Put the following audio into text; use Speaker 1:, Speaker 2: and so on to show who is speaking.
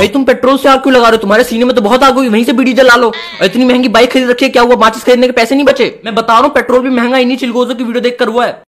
Speaker 1: भाई तुम पेट्रोल से आग क्यों लगा रहे हो? तुम्हारे सीने में तो बहुत आग हुई, वहीं से बीड़ी जला लो। और इतनी महंगी बाइक खरीद रखी है, क्या हुआ? माचिस खरीदने के पैसे नहीं बचे? मैं बता रहा हूँ पेट्रोल भी महंगा इन्हीं चिलगोजों की वीडियो देखकर हुआ है।